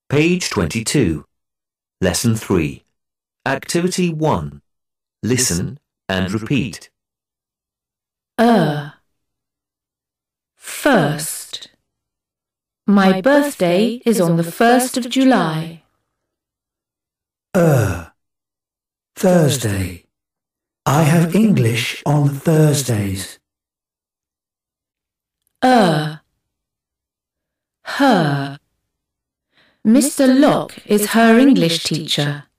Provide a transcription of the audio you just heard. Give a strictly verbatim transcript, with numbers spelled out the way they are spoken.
Page twenty-two. Lesson three. Activity one. Listen and repeat. Er. First. My birthday is on the first of July. Er. Thursday. I have English on Thursdays. Er. Her. Mister Locke is her English teacher.